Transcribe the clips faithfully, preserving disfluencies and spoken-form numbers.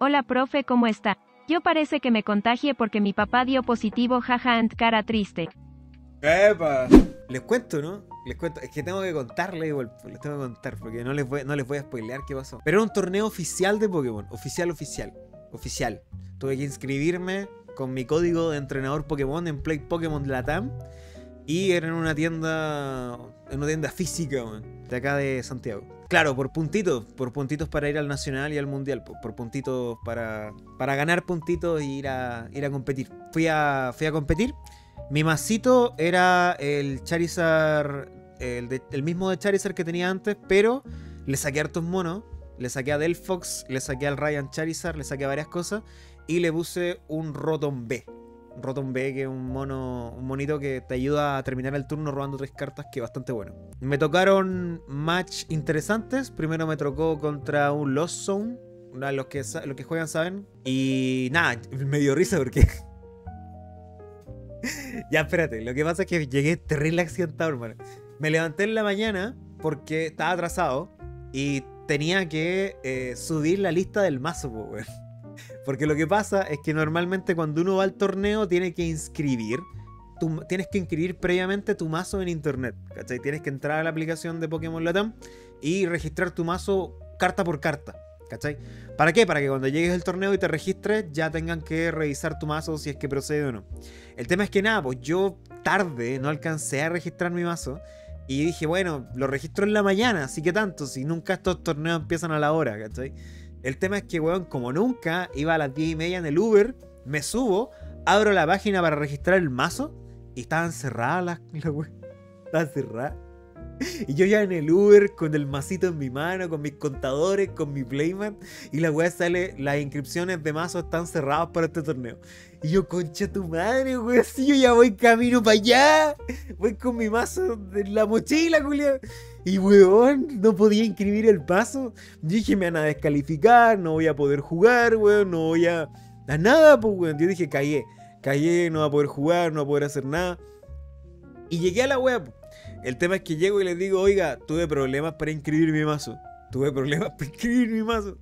Hola profe, ¿cómo está? Yo parece que me contagie porque mi papá dio positivo, jaja, and cara triste. ¡Epa! Les cuento, ¿no? Les cuento. Es que tengo que contarles igual. Les tengo que contar porque no les voy, no les voy a spoilear qué pasó. Pero era un torneo oficial de Pokémon. Oficial, oficial. Oficial. Tuve que inscribirme con mi código de entrenador Pokémon en Play Pokémon Latam. Y era en una tienda. En una tienda física, man, de acá de Santiago. Claro, por puntitos. Por puntitos para ir al Nacional y al Mundial. Por, por puntitos para. Para ganar puntitos y ir a. ir a competir. Fui a. Fui a competir. Mi masito era el Charizard, el, de, el mismo de Charizard que tenía antes, pero le saqué hartos monos, le saqué a Delphox, le saqué al Ryan Charizard, le saqué a varias cosas y le puse un Rotom B. Un Rotom B, que es un mono, un monito que te ayuda a terminar el turno robando tres cartas, que es bastante bueno. Me tocaron match interesantes. Primero me tocó contra un Lost Zone, los que, los que juegan saben. Y nada, me dio risa porque... Ya, espérate, lo que pasa es que llegué terrible accidentado, hermano. Me levanté en la mañana porque estaba atrasado y tenía que eh, subir la lista del mazo, po, weón. Porque lo que pasa es que normalmente cuando uno va al torneo tiene que inscribir, tu, tienes que inscribir previamente tu mazo en internet, ¿cachai? Tienes que entrar a la aplicación de Pokémon Latam y registrar tu mazo carta por carta, ¿cachai? ¿Para qué? Para que cuando llegues al torneo y te registres ya tengan que revisar tu mazo si es que procede o no. El tema es que nada, pues yo tarde no alcancé a registrar mi mazo y dije, bueno, lo registro en la mañana, así que tanto, si nunca estos torneos empiezan a la hora, ¿cachai? El tema es que, weón, como nunca, iba a las diez y media en el Uber, me subo, abro la página para registrar el mazo y estaban cerradas las, las weón, estaban cerradas. Y yo ya en el Uber, con el masito en mi mano, con mis contadores, con mi playmat, y la weá sale, las inscripciones de mazo están cerradas para este torneo. Y yo, concha tu madre, weón, si yo ya voy camino para allá, voy con mi mazo en la mochila, culiao. Y weón, no podía inscribir el mazo. Dije, me van a descalificar, no voy a poder jugar, weón, no voy a... a nada, pues, weón. Yo dije, callé, callé, no voy a poder jugar, no voy a poder hacer nada. Y llegué a la web. El tema es que llego y les digo, oiga, tuve problemas para inscribir mi mazo. Tuve problemas para inscribir mi mazo.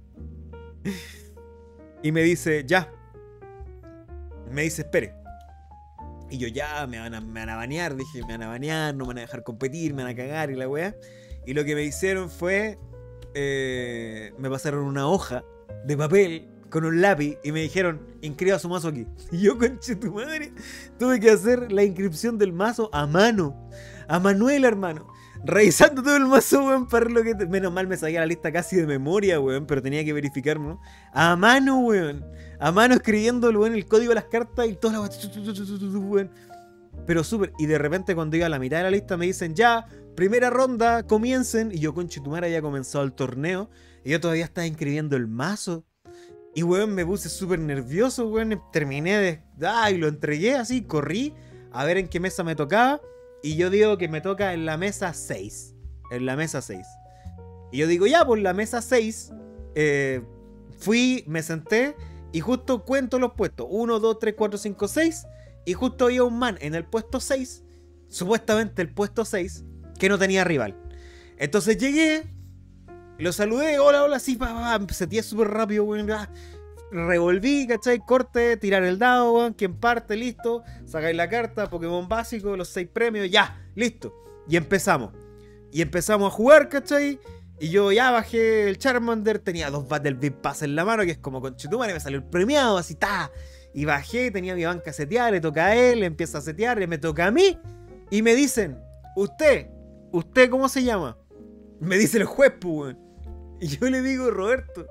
Y me dice, ya. Me dice, espere. Y yo, ya, me van a, me van a banear. Dije, me van a banear, no me van a dejar competir, me van a cagar y la weá. Y lo que me hicieron fue, eh, me pasaron una hoja de papel con un lápiz y me dijeron, inscriba su mazo aquí. Y yo, conche tu madre, tuve que hacer la inscripción del mazo a mano. A Manuel, hermano. Revisando todo el mazo, weón, para lo que... Te... Menos mal me saqué la lista casi de memoria, weón, pero tenía que verificarme, ¿no? A mano, weón. A mano escribiendo, weón, el código de las cartas y todas las... weón. Pero súper. Y de repente cuando iba a la mitad de la lista me dicen, ya, primera ronda, comiencen. Y yo, conche tu madre, había comenzado el torneo. Y yo todavía estaba inscribiendo el mazo. Y, weón, me puse súper nervioso, weón. Terminé de... Ay, lo entregué así, corrí a ver en qué mesa me tocaba. Y yo digo que me toca en la mesa seis. En la mesa seis. Y yo digo, ya, por la mesa seis. Eh, fui, me senté. Y justo cuento los puestos. uno, dos, tres, cuatro, cinco, seis. Y justo había un man en el puesto seis. Supuestamente el puesto seis. Que no tenía rival. Entonces llegué. Lo saludé. Hola, hola. Sí, pa, pa, pa. Seteé súper rápido, güey. Revolví, ¿cachai? Corte, tirar el dado, weón. Quien parte, listo. Sacáis la carta, Pokémon básico, los seis premios, ya, listo. Y empezamos. Y empezamos a jugar, ¿cachai? Y yo ya bajé el Charmander, tenía dos Battle Beam Pass en la mano, que es como con Chetumare, me salió el premiado, así, ta. Y bajé, tenía mi banca seteada, le toca a él, le empieza a setear, le me toca a mí. Y me dicen, usted, ¿usted cómo se llama? Me dice el juez, pues, weón. Y yo le digo, Roberto.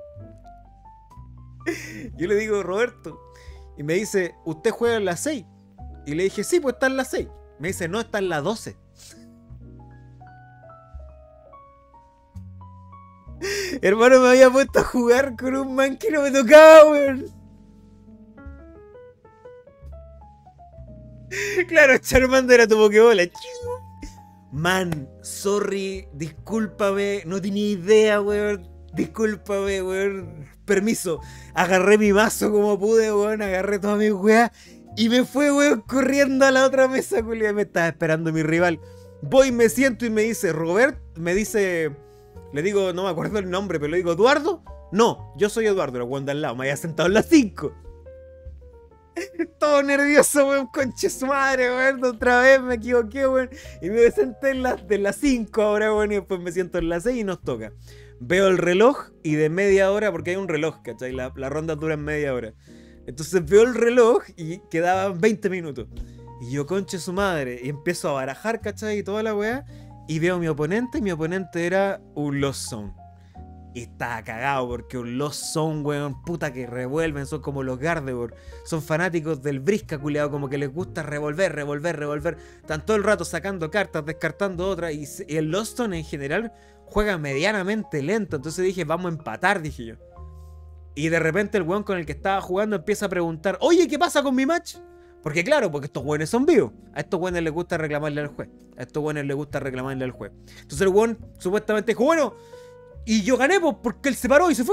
Yo le digo, Roberto. Y me dice, ¿usted juega en la seis? Y le dije, sí, pues está en la seis. Me dice, no, está en la doce. Hermano, me había puesto a jugar con un man que no me tocaba, weón. Claro, Charmander era tu Pokébola. Man, sorry, discúlpame, no tenía idea, weón. Discúlpame, weón. Permiso. Agarré mi mazo como pude, weón. Agarré todas mis weas. Y me fue, weón, corriendo a la otra mesa, culia. Me estaba esperando mi rival. Voy, me siento y me dice, Robert, me dice, le digo, no me acuerdo el nombre, pero le digo, Eduardo, No, yo soy Eduardo, el weón de al lado, me había sentado en la cinco. Todo nervioso, weón, conche su madre, weón. Otra vez me equivoqué, weón. Y me senté en la, de la cinco ahora, weón. Y después me siento en la seis y nos toca. Veo el reloj y de media hora, porque hay un reloj, ¿cachai? La, la ronda dura en media hora. Entonces veo el reloj y quedaban veinte minutos. Y yo, conche su madre. Y empiezo a barajar, ¿cachai? Y toda la weá. Y veo a mi oponente. Y mi oponente era un Lost Zone. Y estaba cagado porque un Lost Zone, weón, puta que revuelven, son como los Gardevoir. Son fanáticos del brisca, culiado, como que les gusta revolver, revolver, revolver. Están todo el rato sacando cartas, descartando otras. Y, y el Lost Zone en general juega medianamente lento. Entonces dije, vamos a empatar, dije yo. Y de repente el weón con el que estaba jugando empieza a preguntar, oye, ¿qué pasa con mi match? Porque claro, porque estos weones son vivos. A estos weones les gusta reclamarle al juez. A estos weones les gusta reclamarle al juez. Entonces el weón supuestamente dijo, bueno... Y yo gané, pues, porque él se paró y se fue.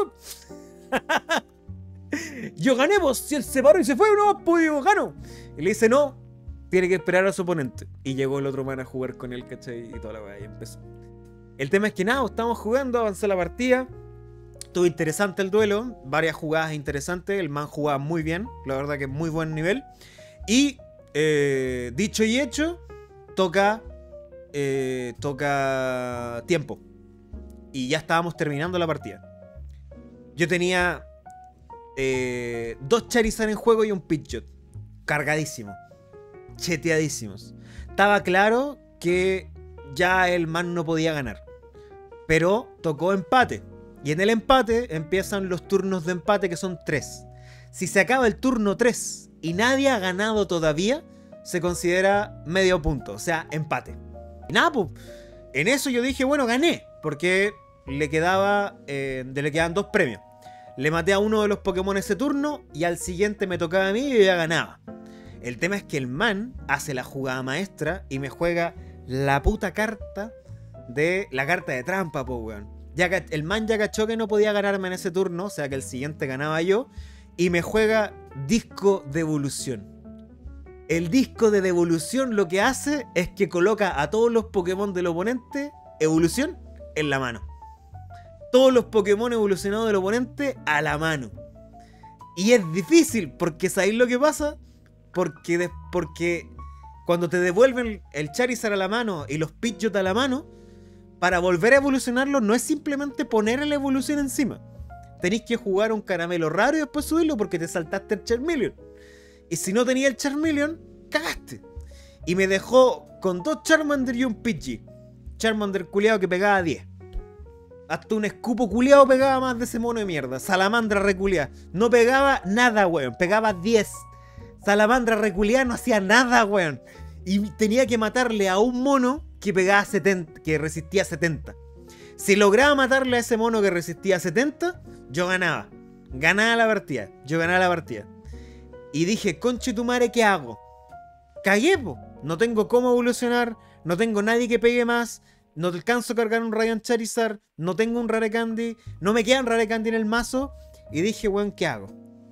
Yo gané, pues, si él se paró y se fue, no, pues, yo gano. Y le dice, no, tiene que esperar a su oponente. Y llegó el otro man a jugar con él, ¿cachai? Y toda la weá, y empezó. El tema es que nada, estábamos jugando, avanzó la partida. Estuvo interesante el duelo, varias jugadas interesantes. El man jugaba muy bien, la verdad que muy buen nivel. Y, eh, dicho y hecho, toca, eh, toca tiempo. Y ya estábamos terminando la partida. Yo tenía eh, dos Charizard en juego y un Pidgeot. Cargadísimo. Cheteadísimos. Estaba claro que ya el man no podía ganar. Pero tocó empate. Y en el empate empiezan los turnos de empate, que son tres. Si se acaba el turno tres y nadie ha ganado todavía, se considera medio punto. O sea, empate. Y nada, pues. En eso yo dije, bueno, gané. Porque le quedaba eh, le quedaban dos premios. Le maté a uno de los Pokémon ese turno y al siguiente me tocaba a mí y yo ya ganaba. El tema es que el man hace la jugada maestra y me juega la puta carta de la carta de trampa, po, weón. Ya, el man ya cachó que no podía ganarme en ese turno, o sea que el siguiente ganaba yo, y me juega disco de evolución. El disco de devolución lo que hace es que coloca a todos los Pokémon del oponente evolución en la mano. Todos los Pokémon evolucionados del oponente a la mano. Y es difícil, porque ¿sabéis lo que pasa? Porque, de, porque cuando te devuelven el Charizard a la mano y los Pidgeot a la mano, para volver a evolucionarlo no es simplemente poner la evolución encima. Tenéis que jugar un caramelo raro y después subirlo porque te saltaste el Charmeleon. Y si no tenía el Charmeleon, cagaste. Y me dejó con dos Charmander y un Pidgey. Charmander culiado que pegaba diez. Hasta un escupo culiado pegaba más de ese mono de mierda. Salamandra reculeada. No pegaba nada, weón. Pegaba diez. Salamandra reculeada no hacía nada, weón. Y tenía que matarle a un mono que pegaba setenta, que resistía setenta. Si lograba matarle a ese mono que resistía setenta, yo ganaba. Ganaba la partida. Yo ganaba la partida. Y dije, conche tu madre, ¿qué hago? Cagué, po. No tengo cómo evolucionar. No tengo nadie que pegue más. No te alcanzo a cargar un Radiant Charizard. No tengo un Rare Candy. No me quedan Rare Candy en el mazo. Y dije, weón, ¿qué hago?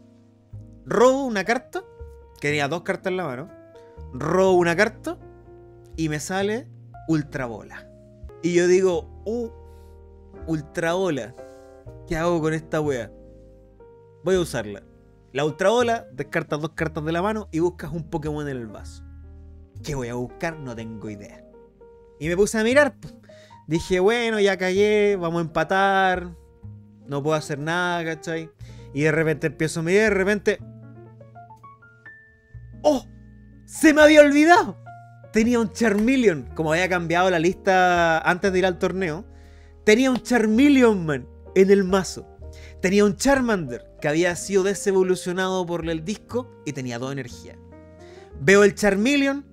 Robo una carta. Que tenía dos cartas en la mano. Robo una carta. Y me sale Ultra Bola. Y yo digo, uh, Ultra Bola. ¿Qué hago con esta wea? Voy a usarla. La Ultra Bola, descartas dos cartas de la mano y buscas un Pokémon en el vaso. ¿Qué voy a buscar? No tengo idea. Y me puse a mirar. Dije, bueno, ya cagué, vamos a empatar. No puedo hacer nada, ¿cachai? Y de repente empiezo a mirar y de repente... ¡Oh! ¡Se me había olvidado! Tenía un Charmeleon. Como había cambiado la lista antes de ir al torneo. Tenía un Charmeleon, man, en el mazo. Tenía un Charmander que había sido desevolucionado por el disco y tenía dos energías. Veo el Charmeleon.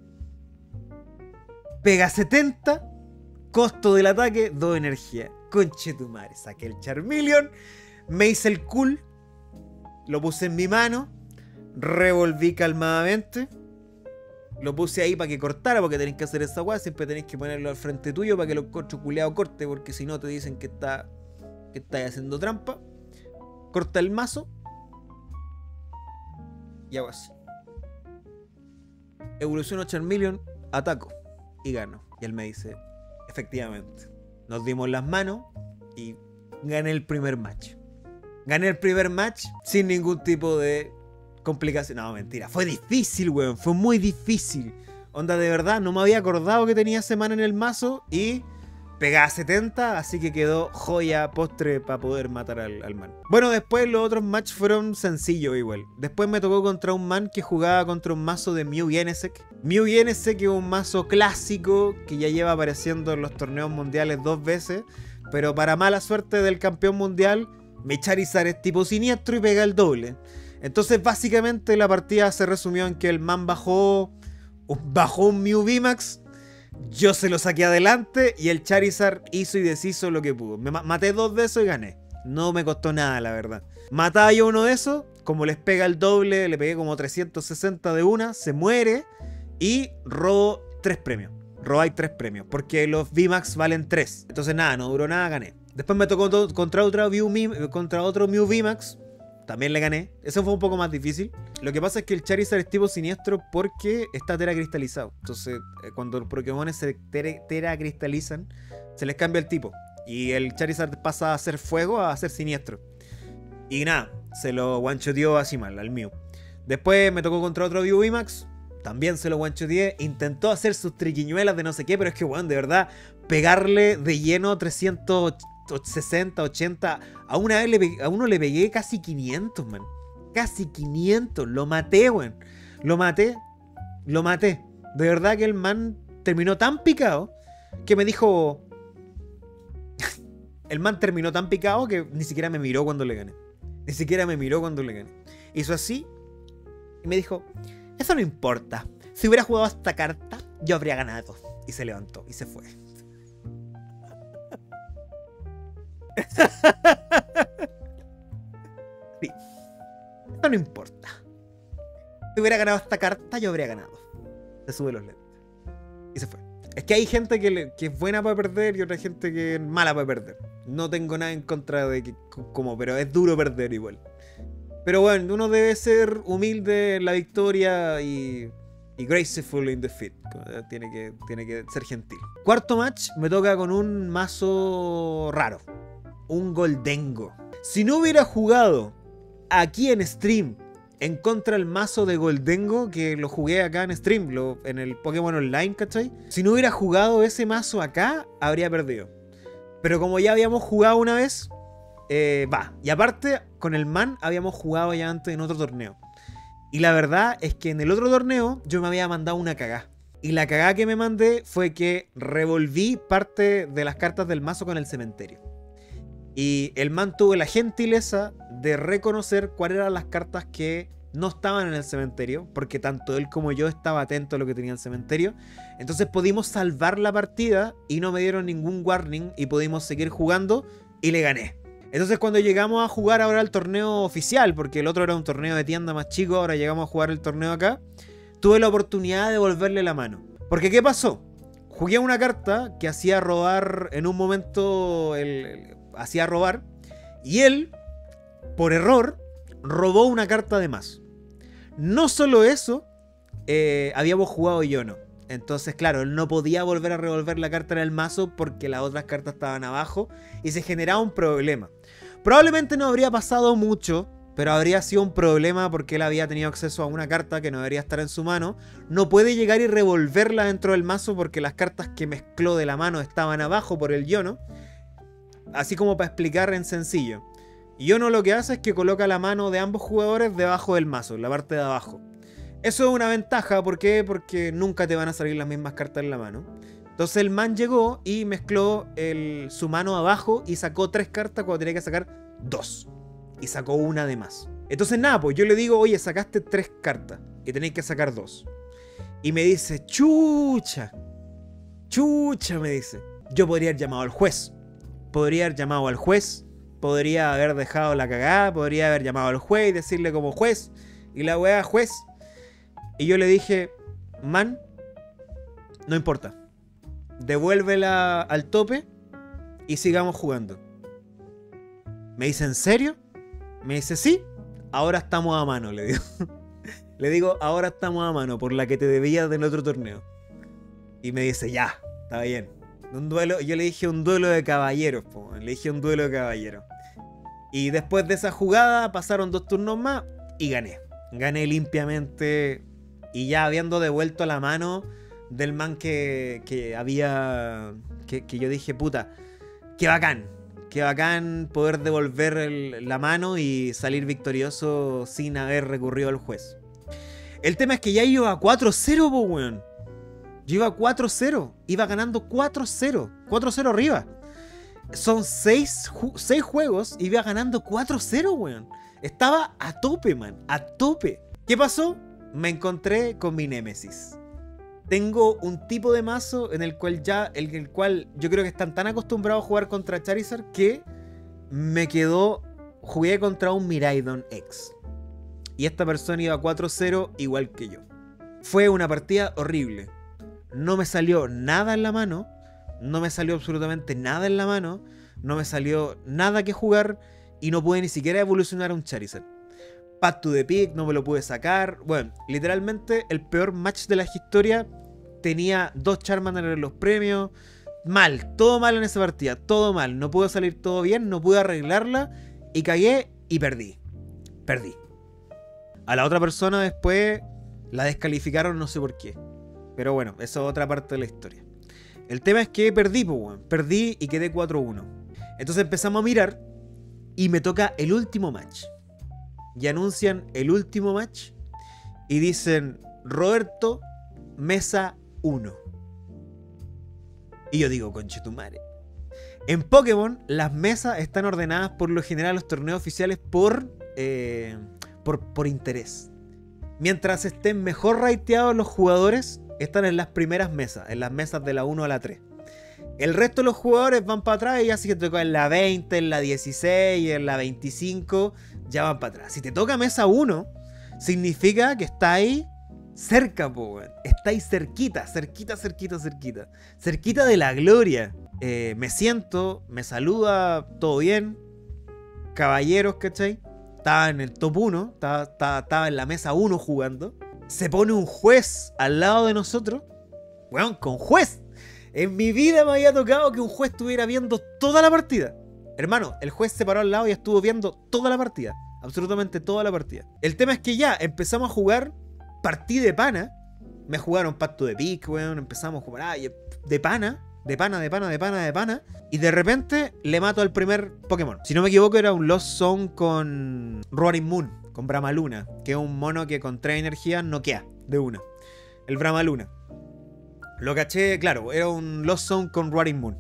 Pega setenta. Costo del ataque, dos energías. Conche tu madre. Saqué el Charmeleon. Me hice el cool. Lo puse en mi mano. Revolví calmadamente. Lo puse ahí para que cortara, porque tenéis que hacer esa weá. Siempre tenéis que ponerlo al frente tuyo para que lo corcho culeado corte, porque si no te dicen que está que estáis haciendo trampa. Corta el mazo. Y hago así. Evoluciono Charmeleon, ataco y gano. Y él me dice, efectivamente. Nos dimos las manos y gané el primer match. Gané el primer match sin ningún tipo de complicación. No, mentira. Fue difícil, weón. Fue muy difícil. Onda, de verdad, no me había acordado que tenía ese man en el mazo y pegaba setenta, así que quedó joya postre para poder matar al, al man. Bueno, después los otros matches fueron sencillos igual. Después me tocó contra un man que jugaba contra un mazo de Mew Genesect. Mew Genesect es un mazo clásico que ya lleva apareciendo en los torneos mundiales dos veces, pero para mala suerte del campeón mundial, mi Charizard es tipo siniestro y pega el doble. Entonces básicamente la partida se resumió en que el man bajó, bajó un Mew V MAX, yo se lo saqué adelante y el Charizard hizo y deshizo lo que pudo. Me ma maté dos de esos y gané. No me costó nada, la verdad. Mataba yo uno de esos, como les pega el doble, le pegué como trescientos sesenta de una, se muere y robo tres premios. Robáis tres premios, porque los V MAX valen tres. Entonces nada, no duró nada, gané. Después me tocó contra otro, Mew, contra otro Mew V MAX. También le gané. Eso fue un poco más difícil. Lo que pasa es que el Charizard es tipo siniestro porque está teracristalizado. Entonces, cuando los Pokémon se teracristalizan, se les cambia el tipo. Y el Charizard pasa a ser fuego a ser siniestro. Y nada, se lo one-shoteó así mal al Mew. Después me tocó contra otro Mew V MAX. También se lo one-shoteé. Intentó hacer sus triquiñuelas de no sé qué, pero es que, bueno, de verdad, pegarle de lleno trescientos sesenta, ochenta. A, una vez le a uno le pegué casi quinientos, man. Casi quinientos. Lo maté, weón. Lo maté. Lo maté. De verdad que el man terminó tan picado que me dijo... el man terminó tan picado que ni siquiera me miró cuando le gané. Ni siquiera me miró cuando le gané. Hizo así y me dijo... Eso no importa. Si hubiera jugado esta carta, yo habría ganado. Y se levantó y se fue. Sí. Eso no importa. Si hubiera ganado esta carta, yo habría ganado. Se sube los lentes. Y se fue. Es que hay gente que, le, que es buena para perder y otra gente que es mala para perder. No tengo nada en contra de que, como, pero es duro perder igual. Pero bueno, uno debe ser humilde en la victoria y, y graceful in defeat. Tiene que, tiene que ser gentil. Cuarto match me toca con un mazo raro. Un Goldengo. Si no hubiera jugado aquí en stream en contra del mazo de Goldengo, que lo jugué acá en stream, lo, en el Pokémon Online, ¿cachai? Si no hubiera jugado ese mazo acá, habría perdido. Pero como ya habíamos jugado una vez, eh, va. Y aparte, con el man habíamos jugado ya antes en otro torneo. Y la verdad es que en el otro torneo yo me había mandado una cagá. Y la cagá que me mandé fue que revolví parte de las cartas del mazo con el cementerio. Y el man tuvo la gentileza de reconocer cuáles eran las cartas que no estaban en el cementerio, porque tanto él como yo estaba atento a lo que tenía el cementerio. Entonces pudimos salvar la partida y no me dieron ningún warning y pudimos seguir jugando y le gané. Entonces cuando llegamos a jugar ahora el torneo oficial, porque el otro era un torneo de tienda más chico, ahora llegamos a jugar el torneo acá, tuve la oportunidad de devolverle la mano. Porque ¿qué pasó? Jugué una carta que hacía robar en un momento el... el hacía robar y él, por error, robó una carta de más. No solo eso, eh, habíamos jugado y yo no. Entonces, claro, él no podía volver a revolver la carta en el mazo porque las otras cartas estaban abajo y se generaba un problema. Probablemente no habría pasado mucho, pero habría sido un problema porque él había tenido acceso a una carta que no debería estar en su mano. No puede llegar y revolverla dentro del mazo porque las cartas que mezcló de la mano estaban abajo por el Yono. Así como para explicar en sencillo. Yono lo que hace es que coloca la mano de ambos jugadores debajo del mazo, en la parte de abajo. Eso es una ventaja, ¿por qué? Porque nunca te van a salir las mismas cartas en la mano. Entonces el man llegó y mezcló el, su mano abajo y sacó tres cartas cuando tenía que sacar dos. Y sacó una de más. Entonces nada, pues yo le digo, oye, sacaste tres cartas y tenéis que sacar dos. Y me dice, chucha, chucha, me dice. Yo podría haber llamado al juez. Podría haber llamado al juez, podría haber dejado la cagada, podría haber llamado al juez y decirle como juez, y la weá juez. Y yo le dije, man, no importa, devuélvela al tope y sigamos jugando. Me dice, ¿en serio? Me dice, sí, ahora estamos a mano, le digo. Le digo, ahora estamos a mano por la que te debías del otro torneo. Y me dice, ya, está bien. Un duelo, yo le dije un duelo de caballeros, po. Le dije un duelo de caballeros. Y después de esa jugada pasaron dos turnos más y gané. Gané limpiamente y ya habiendo devuelto la mano del man que, que había... Que, que yo dije, puta, qué bacán. Qué bacán poder devolver el, la mano y salir victorioso sin haber recurrido al juez. El tema es que ya iba a cuatro cero, po, weón. Yo iba a cuatro cero. Iba ganando cuatro cero. cuatro cero arriba. Son seis juegos y iba ganando cuatro cero, weón. Estaba a tope, man. A tope. ¿Qué pasó? Me encontré con mi némesis. Tengo un tipo de mazo en el cual ya, el, el cual yo creo que están tan acostumbrados a jugar contra Charizard que me quedó, jugué contra un Miraidon X. Y esta persona iba cuatro cero igual que yo. Fue una partida horrible. No me salió nada en la mano, no me salió absolutamente nada en la mano, no me salió nada que jugar y no pude ni siquiera evolucionar a un Charizard. Path to the Peak no me lo pude sacar. Bueno, literalmente el peor match de la historia. Tenía dos Charmander en los premios. Mal, todo mal en esa partida, todo mal. No pude salir todo bien, no pude arreglarla y cagué y perdí. Perdí. A la otra persona después la descalificaron, no sé por qué. Pero bueno, eso es otra parte de la historia. El tema es que perdí, pues, bueno. Perdí y quedé cuatro uno. Entonces empezamos a mirar y me toca el último match. Y anuncian el último match y dicen Roberto, mesa uno. Y yo digo, conchetumare. En Pokémon, las mesas están ordenadas por lo general los torneos oficiales por, eh, por, por interés. Mientras estén mejor rateados los jugadores, están en las primeras mesas, en las mesas de la uno a la tres. El resto de los jugadores van para atrás y ya si te toca en la veinte, en la dieciséis, en la veinticinco, ya van para atrás. Si te toca mesa uno, significa que está ahí cerca, po, weón. Está ahí cerquita, cerquita, cerquita, cerquita. Cerquita de la gloria. Eh, me siento, me saluda, todo bien. Caballeros, ¿cachai? Estaba en el top uno, estaba, estaba, estaba en la mesa uno jugando. Se pone un juez al lado de nosotros. Weón, con juez. En mi vida me había tocado que un juez estuviera viendo toda la partida. Hermano, el juez se paró al lado y estuvo viendo toda la partida. Absolutamente toda la partida. El tema es que ya empezamos a jugar partida de pana. Me jugaron Pacto de Pic, weón. Empezamos a jugar ah, de pana. De pana, de pana, de pana, de pana. Y de repente le mato al primer Pokémon. Si no me equivoco era un Lost Zone con Roaring Moon. Con Bramaluna. Que es un mono que con tres energías noquea de una. El Bramaluna. Lo caché, claro, era un Lost Zone con Roaring Moon.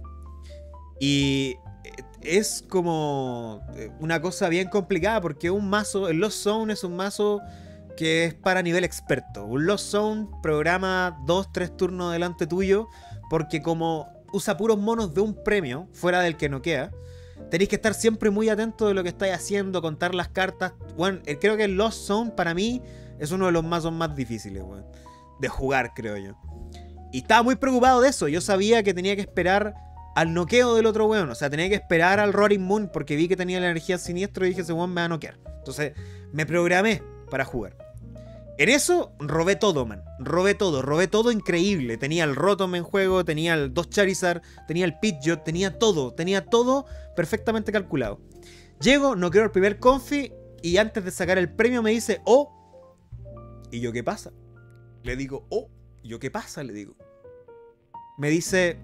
Y es como una cosa bien complicada porque un mazo, el Lost Zone es un mazo que es para nivel experto. Un Lost Zone programa dos tres turnos delante tuyo porque como usa puros monos de un premio, fuera del que noquea, tenéis que estar siempre muy atento de lo que estáis haciendo, contar las cartas. Bueno, creo que el Lost Zone para mí es uno de los mazos más difíciles, bueno, de jugar, creo yo. Y estaba muy preocupado de eso. Yo sabía que tenía que esperar al noqueo del otro weón. O sea, tenía que esperar al Roaring Moon porque vi que tenía la energía siniestro y dije, ese weón me va a noquear. Entonces, me programé para jugar. En eso, robé todo, man. Robé todo, robé todo increíble. Tenía el Rotom en juego, tenía el dos Charizard, tenía el Pidgeot, tenía todo. Tenía todo perfectamente calculado. Llego, noqueo el primer Confi y antes de sacar el premio me dice, oh. ¿Y yo qué pasa? Le digo, oh. ¿Y yo qué pasa? Le digo. Me dice,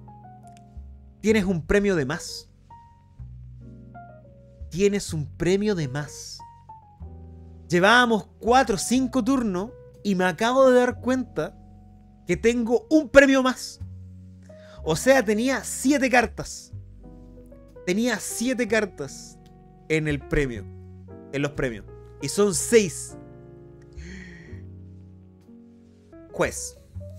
tienes un premio de más. Tienes un premio de más. Llevábamos cuatro o cinco turnos y me acabo de dar cuenta que tengo un premio más. O sea, tenía siete cartas. Tenía siete cartas en el premio. En los premios. Y son seis. Juez.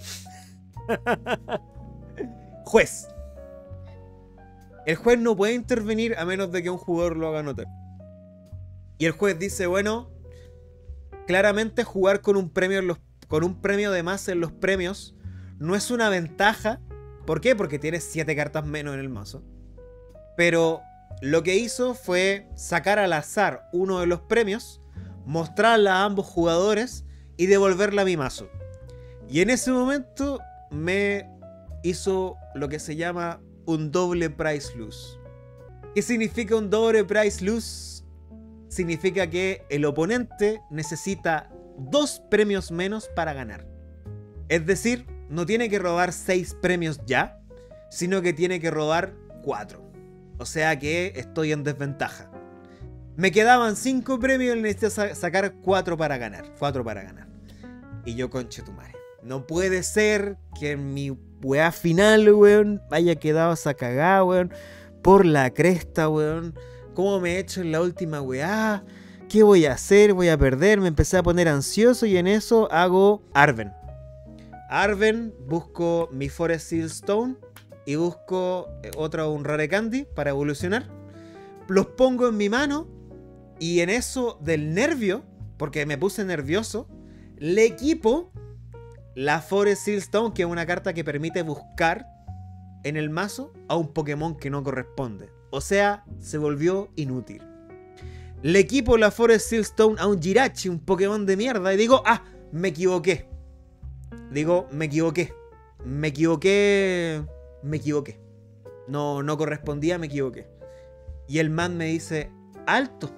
Juez. El juez no puede intervenir a menos de que un jugador lo haga notar. Y el juez dice, bueno, claramente jugar con un premio en los, con un premio de más en los premios no es una ventaja. ¿Por qué? Porque tienes siete cartas menos en el mazo. Pero lo que hizo fue sacar al azar uno de los premios, mostrarla a ambos jugadores y devolverla a mi mazo. Y en ese momento me hizo lo que se llama un doble price lose. ¿Qué significa un doble price lose? Significa que el oponente necesita dos premios menos para ganar. Es decir, no tiene que robar seis premios ya, sino que tiene que robar cuatro. O sea que estoy en desventaja. Me quedaban cinco premios y necesito sacar cuatro para ganar. cuatro para ganar. Y yo, conche tu madre. No puede ser que en mi weá final, weón, haya quedado esa cagada, weón. Por la cresta, weón. ¿Cómo me he hecho en la última weá? ¿Qué voy a hacer? ¿Voy a perder? Me empecé a poner ansioso y en eso hago Arven. Arven, busco mi Forest Seal Stone y busco otro, un Rare Candy para evolucionar. Los pongo en mi mano y en eso del nervio, porque me puse nervioso, le equipo la Forest Seal Stone, que es una carta que permite buscar en el mazo a un Pokémon que no corresponde. O sea, se volvió inútil. Le equipo la Forest Seal Stone a un Jirachi, un Pokémon de mierda, y digo, ah, me equivoqué. Digo, me equivoqué. Me equivoqué. Me equivoqué. No, no correspondía, me equivoqué. Y el man me dice, alto.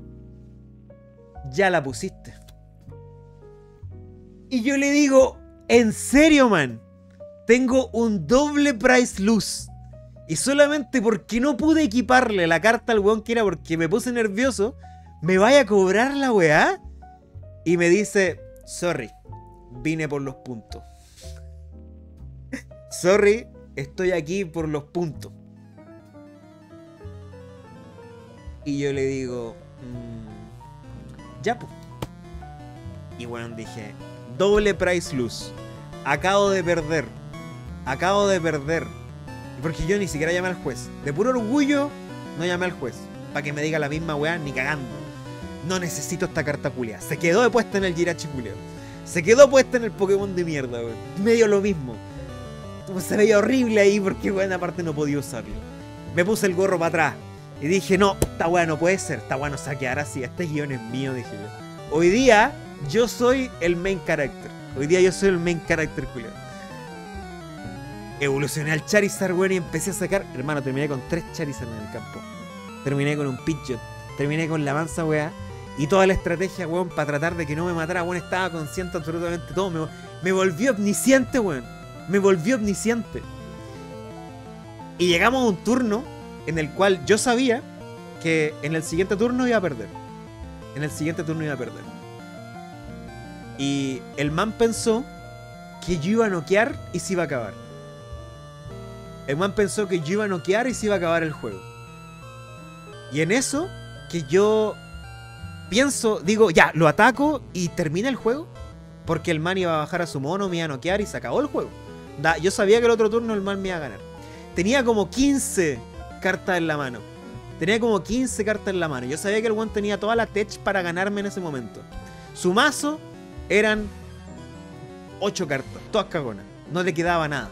Ya la pusiste. Y yo le digo, ¿en serio, man? Tengo un doble price lose. Y solamente porque no pude equiparle la carta al weón que era porque me puse nervioso, ¿me vaya a cobrar la weá? Y me dice, sorry, vine por los puntos. Sorry, estoy aquí por los puntos. Y yo le digo, mmm, ya pues. Y bueno, dije, doble price lose. Acabo de perder. Acabo de perder. Porque yo ni siquiera llamé al juez. De puro orgullo, no llamé al juez. Para que me diga la misma weá, ni cagando. No necesito esta carta culia. Se quedó puesta en el Jirachi culeo. Se quedó puesta en el Pokémon de mierda, weón. Medio lo mismo. Se veía horrible ahí porque, weón, aparte no podía usarlo. Me puse el gorro para atrás. Y dije, no, esta weá no puede ser. Esta weá no se va a quedar así. Este guión es mío, dije yo. Hoy día, yo soy el main character. Hoy día yo soy el main character culeo. Evolucioné al Charizard, weón, y empecé a sacar... Hermano, terminé con tres Charizard en el campo. Terminé con un Pidgeot. Terminé con la mansa, weá. Y toda la estrategia, weón, para tratar de que no me matara, weón, estaba consciente absolutamente todo. Me, me volvió omnisciente, weón. Me volvió omnisciente. Y llegamos a un turno en el cual yo sabía que en el siguiente turno iba a perder. En el siguiente turno iba a perder. Y el man pensó que yo iba a noquear y se iba a acabar. El man pensó que yo iba a noquear y se iba a acabar el juego. Y en eso, que yo pienso, digo, ya, lo ataco y termina el juego. Porque el man iba a bajar a su mono, me iba a noquear y se acabó el juego. Da, yo sabía que el otro turno el man me iba a ganar. Tenía como quince cartas en la mano. Tenía como quince cartas en la mano. Yo sabía que el one tenía toda la tech para ganarme en ese momento. Su mazo eran ocho cartas, todas cagonas. No le quedaba nada.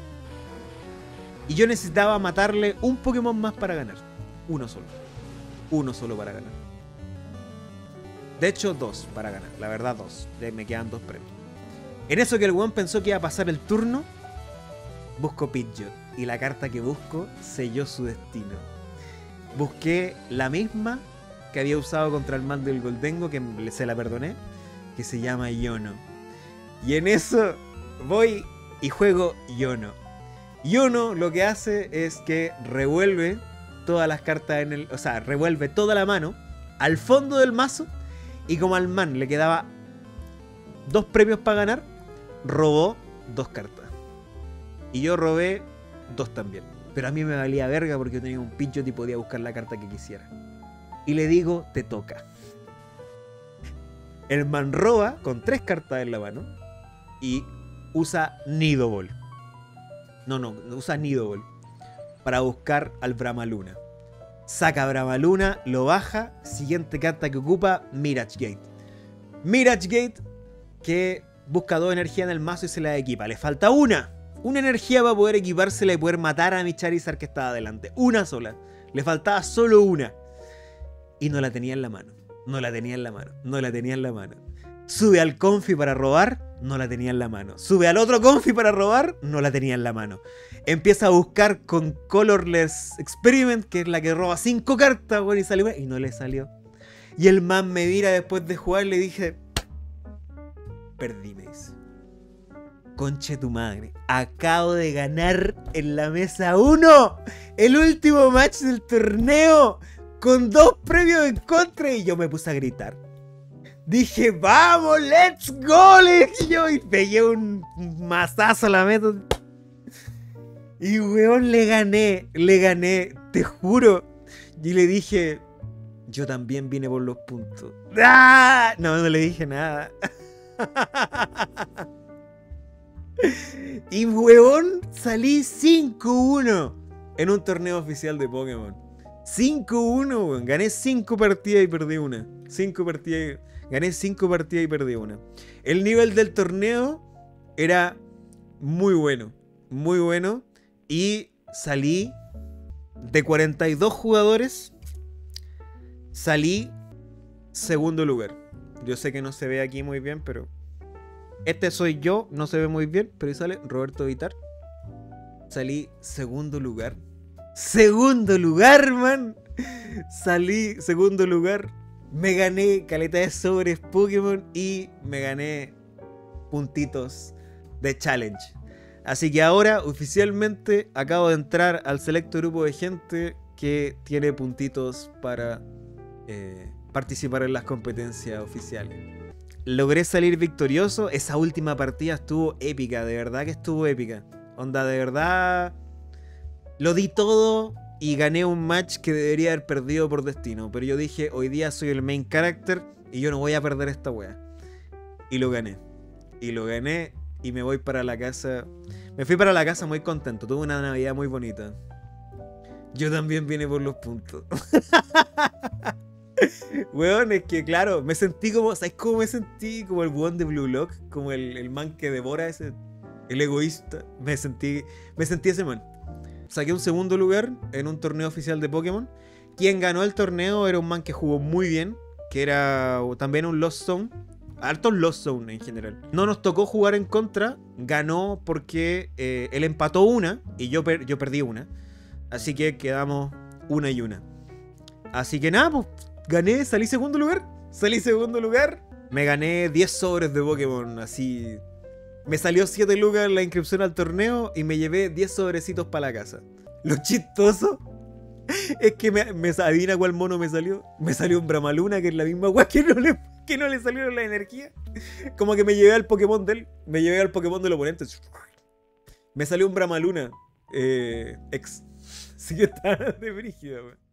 Y yo necesitaba matarle un Pokémon más para ganar. Uno solo. Uno solo para ganar. De hecho, dos para ganar. La verdad, dos. Me quedan dos premios. En eso que el weón pensó que iba a pasar el turno, busco Pidgeot. Y la carta que busco selló su destino. Busqué la misma que había usado contra el man del Goldengo, que se la perdoné, que se llama Yono. Y en eso voy y juego Yono. Yono lo que hace es que revuelve todas las cartas en el... O sea, revuelve toda la mano al fondo del mazo. Y como al man le quedaba dos premios para ganar, robó dos cartas. Y yo robé dos también. Pero a mí me valía verga porque yo tenía un Pidgeot y podía buscar la carta que quisiera. Y le digo, te toca. El man roba con tres cartas en la mano y usa Nidovolt. No, no, usa Nidovolt para buscar al Bramaluna. Saca Bramaluna, lo baja. Siguiente carta que ocupa, Mirage Gate. Mirage Gate que busca dos energías en el mazo y se la equipa. Le falta una. Una energía para poder equipársela y poder matar a mi Charizard que estaba adelante. Una sola. Le faltaba solo una. Y no la tenía en la mano. No la tenía en la mano. No la tenía en la mano. Sube al Confi para robar. no la tenía en la mano. Sube al otro confi para robar, no la tenía en la mano. Empieza a buscar con Colorless Experiment, que es la que roba cinco cartas, weón, y salió, y no le salió. Y el man me mira después de jugar y le dije, perdí, me dice. Conche tu madre, acabo de ganar en la mesa uno el último match del torneo con dos premios en contra, y yo me puse a gritar. Dije, vamos, let's go, le dije yo, y pegué un mazazo a la meta. Y weón, le gané, le gané, te juro. Y le dije, yo también vine por los puntos. ¡Ah! No, no le dije nada. Y weón, salí cinco uno en un torneo oficial de Pokémon. cinco uno, weón. Gané cinco partidas y perdí una. cinco partidas, gané cinco partidas y perdí una. El nivel del torneo era muy bueno, muy bueno. Y salí de cuarenta y dos jugadores, salí segundo lugar. Yo sé que no se ve aquí muy bien, pero este soy yo, no se ve muy bien, pero ahí sale Roberto Vitar. Salí segundo lugar. Segundo lugar, man. Salí segundo lugar. Me gané caleta de sobres Pokémon y me gané puntitos de challenge. Así que ahora oficialmente acabo de entrar al selecto grupo de gente que tiene puntitos para eh, participar en las competencias oficiales. Logré salir victorioso. Esa última partida estuvo épica, de verdad que estuvo épica. Onda, de verdad lo di todo y gané un match que debería haber perdido por destino. Pero yo dije, hoy día soy el main character y yo no voy a perder esta wea. Y lo gané. Y lo gané y me voy para la casa. Me fui para la casa muy contento. Tuve una Navidad muy bonita. Yo también vine por los puntos. Weón, es que claro, me sentí como, ¿sabes cómo me sentí? Como el weón de Blue Lock, como el, el man que devora ese, el egoísta. Me sentí, me sentí ese man. Saqué un segundo lugar en un torneo oficial de Pokémon. Quien ganó el torneo era un man que jugó muy bien, que era también un Lost Zone. Hartos Lost Zone en general. No nos tocó jugar en contra. Ganó porque eh, él empató una y yo, per yo perdí una. Así que quedamos una y una. Así que nada, pues gané, salí segundo lugar. Salí segundo lugar. Me gané diez sobres de Pokémon. Así. Me salió siete lucas la inscripción al torneo y me llevé diez sobrecitos para la casa. Lo chistoso es que me, me adivina cuál mono me salió. Me salió un Bramaluna, que es la misma weá que no le, que no le salieron la energía. Como que me llevé al Pokémon de él. Me llevé al Pokémon del oponente. Me salió un Bramaluna. Eh, ex. Así que está de brígida, weón.